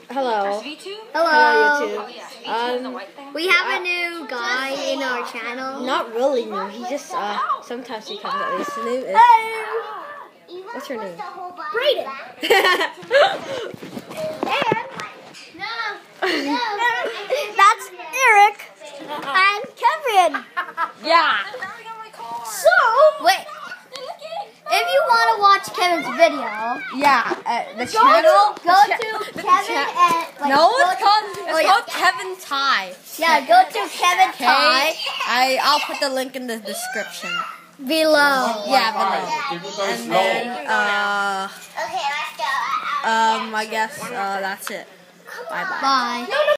Hello. Hello. YouTube. We have a new guy in our channel. Not really new. He just sometimes he comes at least. His name is. What's your name? Brayden. That's Eric and Kevin. Yeah. So wait. If you want to watch Kevin's video, The channel. go to Kevin and No, it's called Kevin Ty. Yeah, go to Kevin Ty I'll put the link in the description. below. Yeah, below. And then I guess that's it. Bye bye. Bye.